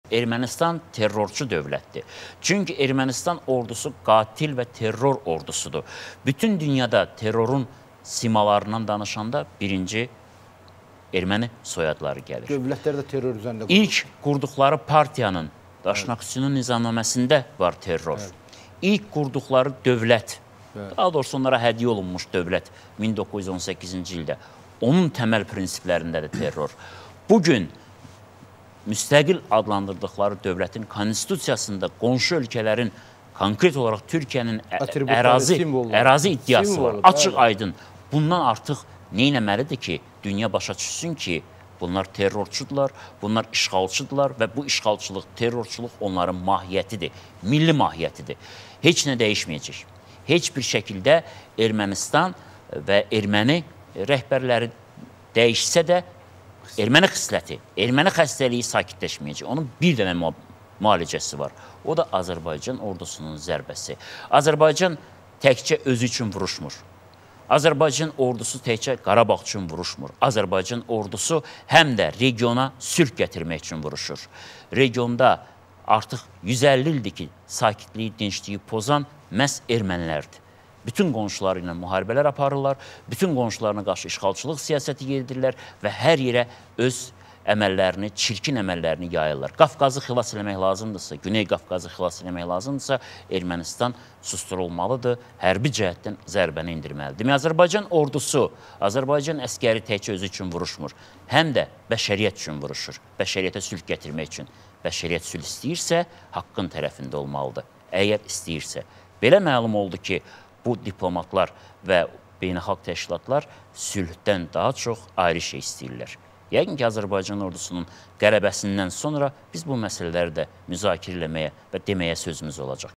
Ermənistan terrorçu dövlətdir. Çünki Ermənistan ordusu qatil və terror ordusudur. Bütün dünyada terrorun simalarından danışanda birinci erməni soyadları gəlir. Dövlətlər də terror üzərində qurulur. İlk qurduqları partiyanın Daşnaqçının nizamnaməsində var terror. İlk qurduqları dövlət, daha doğrusu onlara hədiyyə olunmuş dövlət 1918-ci ildə. Onun təməl prinsiplərindədir terror. Bugün müstəqil adlandırdıqları dövlətin konstitusiyasında qonşu ölkələrin, konkret olaraq Türkiyənin ərazi iddiası var. Açıq aydın. Bundan artıq nə etməlidir ki, dünya başa düşsün ki, bunlar terrorçudurlar, bunlar işğalçıdırlar və bu işğalçılıq, terrorçuluq onların mahiyyətidir, milli mahiyyətidir. Heç nə dəyişməyəcək. Heç bir şəkildə Ermənistan və erməni rəhbərləri dəyişsə də erməni xisləti, erməni xəstəliyi sakitləşməyəcək. Onun bir dənə müalicəsi var. O da Azərbaycan ordusunun zərbəsi. Azərbaycan təkcə özü üçün vuruşmur. Azərbaycan ordusu təkcə Qarabağ üçün vuruşmur. Azərbaycan ordusu həm də regiona sülh gətirmək üçün vuruşur. Regionda artıq 150 ildir ki, sakitliyi, dinçliyi pozan məhz ermənilərdir. Bütün qonşuları ilə müharibələr aparırlar, bütün qonşularına qarşı işğalçılıq siyasəti yeridirlər və hər yerə öz əməllərini, çirkin əməllərini yayırlar. Qafqazı xilas eləmək lazımdırsa, Güney Qafqazı xilas eləmək lazımdırsa, Ermənistan susturulmalıdır, hərbi cəhətdən zərbəni indirməlidir. Demək, Azərbaycan ordusu, Azərbaycan əskəri təkcə özü üçün vuruşmur, həm də bəşəriyyət üçün vuruşur, bəşəriyyətə sülh gətirmək üçün. Bəşəriyyət sülh istəyirsə, haqqın tərəfində olmalıdır, əgər istəyirsə. Belə məlum oldu ki, bu diplomatlar və beynəlxalq təşkilatlar sülhdən daha çox ayrı şey istəyirlər. Yəqin ki, Azərbaycan ordusunun qələbəsindən sonra biz bu məsələləri də müzakirə eləməyə və deməyə sözümüz olacaq.